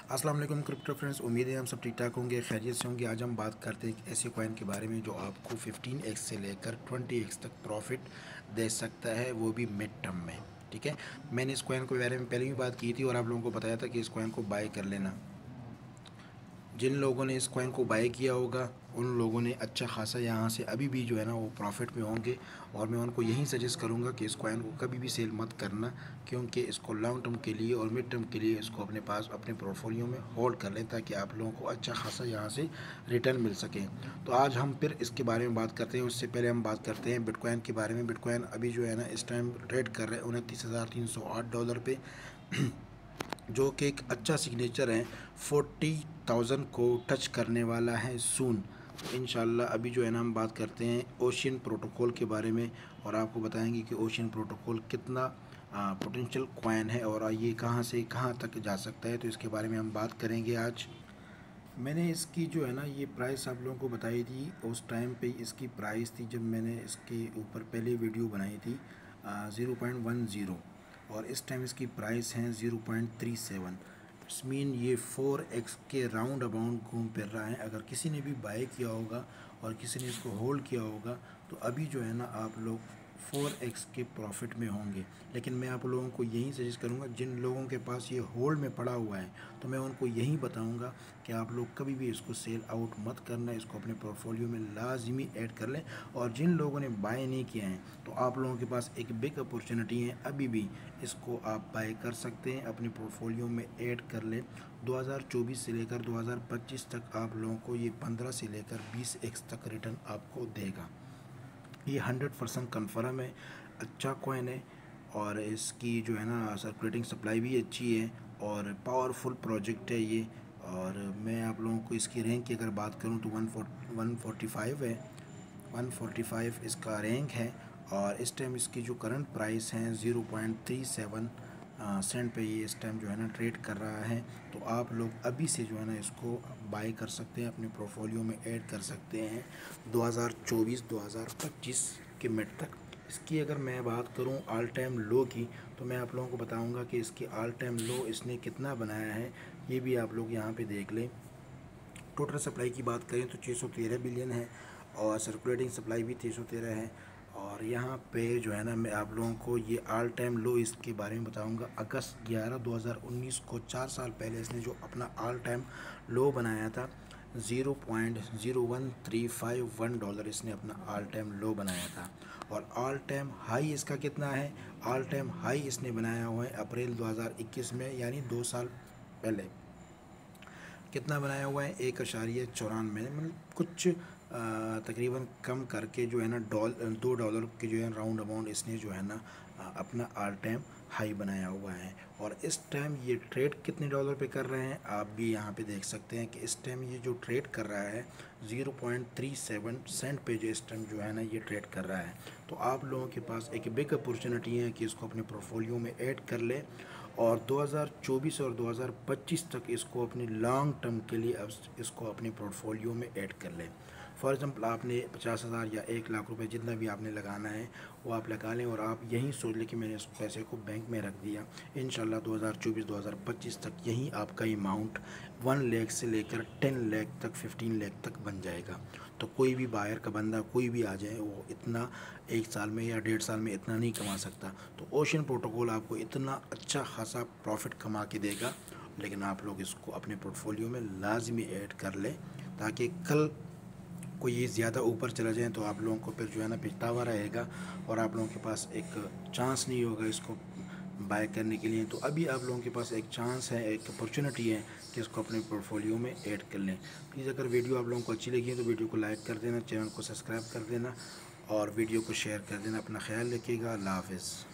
अस्सलाम वालेकुम crypto friends, उम्मीद है हम सब ठीक ठाक होंगे, खैरियत से होंगे। आज हम बात करते हैं एक ऐसे कॉइन के बारे में जो आपको 15x से लेकर 20x तक प्रॉफिट दे सकता है, वो भी मिड टर्म में। ठीक है, मैंने इस कॉइन के बारे में पहले भी बात की थी और आप लोगों को बताया था कि इस कॉइन को बाय कर लेना। जिन लोगों ने इस कॉइन को बाय किया होगा उन लोगों ने अच्छा खासा यहाँ से अभी भी जो है ना वो प्रॉफिट में होंगे। और मैं उनको यही सजेस्ट करूँगा कि इस कॉइन को कभी भी सेल मत करना, क्योंकि इसको लॉन्ग टर्म के लिए और मिड टर्म के लिए इसको अपने पास अपने पोर्टफोलियो में होल्ड कर लें, ताकि आप लोगों को अच्छा खासा यहाँ से रिटर्न मिल सके। तो आज हम फिर इसके बारे में बात करते हैं। उससे पहले हम बात करते हैं बिटकॉइन के बारे में। बिटकॉइन अभी जो है ना इस टाइम ट्रेड कर रहे हैं $29,308 पे, जो कि एक अच्छा सिग्नेचर है। 40,000 को टच करने वाला है सून इंशाल्लाह। अभी जो है ना हम बात करते हैं ओशियन प्रोटोकॉल के बारे में और आपको बताएंगे कि ओशियन प्रोटोकॉल कितना पोटेंशियल कॉइन है और ये कहां से कहां तक जा सकता है, तो इसके बारे में हम बात करेंगे आज। मैंने इसकी जो है ना ये प्राइस आप लोगों को बताई थी। उस टाइम पे इसकी प्राइस थी जब मैंने इसके ऊपर पहले वीडियो बनाई थी 0.10, और इस टाइम इसकी प्राइस है 0.37। इट्स मीन ये 4x के राउंड अबाउंड घूम फिर रहा है। अगर किसी ने भी बाय किया होगा और किसी ने इसको होल्ड किया होगा तो अभी जो है ना आप लोग 4x के प्रॉफिट में होंगे। लेकिन मैं आप लोगों को यही सजेस्ट करूंगा, जिन लोगों के पास ये होल्ड में पड़ा हुआ है तो मैं उनको यही बताऊंगा कि आप लोग कभी भी इसको सेल आउट मत करना, इसको अपने पोर्टफोलियो में लाजमी ऐड कर लें। और जिन लोगों ने बाय नहीं किया है तो आप लोगों के पास एक बिग अपॉर्चुनिटी है, अभी भी इसको आप बाय कर सकते हैं, अपने पोर्टफोलियो में ऐड कर लें। 2024 से लेकर 2025 तक आप लोगों को ये 15 से लेकर 20x तक रिटर्न आपको देगा। ये 100% कन्फर्म है, अच्छा कॉइन है और इसकी जो है ना सर्कुलेटिंग सप्लाई भी अच्छी है और पावरफुल प्रोजेक्ट है ये। और मैं आप लोगों को इसकी रैंक की अगर बात करूं तो 145 है, 145 इसका रैंक है। और इस टाइम इसकी जो करंट प्राइस है 0.37 सेंट पे ये इस टाइम जो है ना ट्रेड कर रहा है। तो आप लोग अभी से जो है ना इसको बाय कर सकते हैं, अपने पोर्टफोलियो में ऐड कर सकते हैं 2024-2025 के मिड तक। इसकी अगर मैं बात करूं ऑल टाइम लो की, तो मैं आप लोगों को बताऊंगा कि इसकी ऑल टाइम लो इसने कितना बनाया है, ये भी आप लोग यहाँ पे देख लें। टोटल सप्लाई की बात करें तो 613 बिलियन है और सर्कुलेटिंग सप्लाई भी 313 है। और यहाँ पे जो है ना मैं आप लोगों को ये ऑल टाइम लो इसके बारे में बताऊंगा। अगस्त 11 2019 को 4 साल पहले इसने जो अपना ऑल टाइम लो बनाया था $0.01351 इसने अपना ऑल टाइम लो बनाया था। और ऑल टाइम हाई इसका कितना है? ऑल टाइम हाई इसने बनाया हुआ है अप्रैल 2021 में, यानी 2 साल पहले। कितना बनाया हुआ है? 1.94, मतलब कुछ तकरीबन कम करके जो है ना $2 के जो है राउंड अमाउंट इसने जो है ना अपना ऑल टाइम हाई बनाया हुआ है। और इस टाइम ये ट्रेड कितने डॉलर पे कर रहे हैं आप भी यहाँ पे देख सकते हैं कि इस टाइम ये जो ट्रेड कर रहा है 0.37 सेंट पे जो इस टाइम जो है ना ये ट्रेड कर रहा है। तो आप लोगों के पास एक बिग अपॉर्चुनिटी है कि इसको अपने पोर्टफोलियो में ऐड कर ले और 2024 और 2025 तक इसको अपनी लॉन्ग टर्म के लिए अब इसको अपने पोर्टफोलियो में ऐड कर लें। फॉर एग्ज़ाम्पल आपने 50,000 या 1 लाख रुपए जितना भी आपने लगाना है वो आप लगा लें और आप यहीं सोच लें कि मैंने इस पैसे को बैंक में रख दिया। इंशाल्लाह 2024-2025 तक यहीं आपका अमाउंट 1 लाख से लेकर 10 लाख तक 15 लाख तक बन जाएगा। तो कोई भी बाहर का बंदा कोई भी आ जाए वो इतना 1 साल में या 1.5 साल में इतना नहीं कमा सकता। तो ओशियन प्रोटोकॉल आपको इतना अच्छा खासा प्रॉफिट कमा के देगा, लेकिन आप लोग इसको अपने पोर्टफोलियो में लाजमी ऐड कर लें, ताकि कल को ये ज़्यादा ऊपर चला जाए तो आप लोगों को फिर जो है ना पछतावा रहेगा और आप लोगों के पास एक चांस नहीं होगा इसको बाय करने के लिए। तो अभी आप लोगों के पास एक चांस है, एक अपॉर्चुनिटी है कि इसको अपने पोर्टफोलियो में ऐड कर लें। प्लीज़ अगर वीडियो आप लोगों को अच्छी लगी है तो वीडियो को लाइक कर देना, चैनल को सब्सक्राइब कर देना और वीडियो को शेयर कर देना। अपना ख्याल रखिएगा। अल्लाह हाफ़िज़।